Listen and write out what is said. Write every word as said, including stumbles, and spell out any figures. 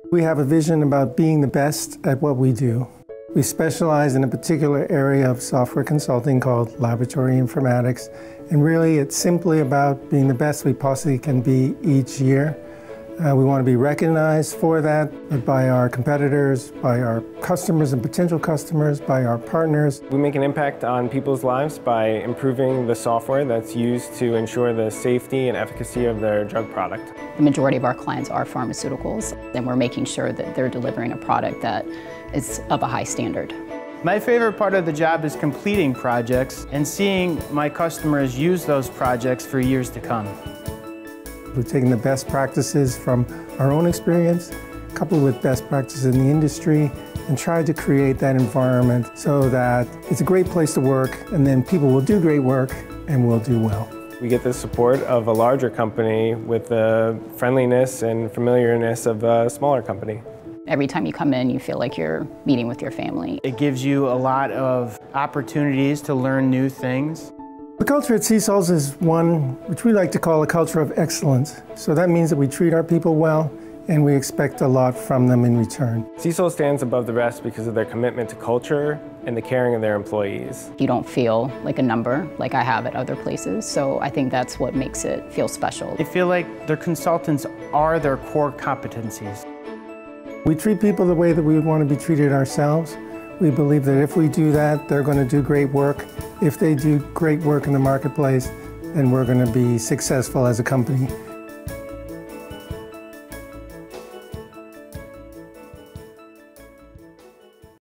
We have a vision about being the best at what we do. We specialize in a particular area of software consulting called laboratory informatics, and really it's simply about being the best we possibly can be each year. Uh, we want to be recognized for that by our competitors, by our customers and potential customers, by our partners. We make an impact on people's lives by improving the software that's used to ensure the safety and efficacy of their drug product. The majority of our clients are pharmaceuticals, and we're making sure that they're delivering a product that is of a high standard. My favorite part of the job is completing projects and seeing my customers use those projects for years to come. We've taken the best practices from our own experience, coupled with best practices in the industry, and tried to create that environment so that it's a great place to work, and then people will do great work and will do well. We get the support of a larger company with the friendliness and familiarness of a smaller company. Every time you come in, you feel like you're meeting with your family. It gives you a lot of opportunities to learn new things. The culture at CSols is one which we like to call a culture of excellence. So that means that we treat our people well, and we expect a lot from them in return. CSols stands above the rest because of their commitment to culture and the caring of their employees. You don't feel like a number like I have at other places, so I think that's what makes it feel special. They feel like their consultants are their core competencies. We treat people the way that we would want to be treated ourselves. We believe that if we do that, they're going to do great work. If they do great work in the marketplace, then we're going to be successful as a company.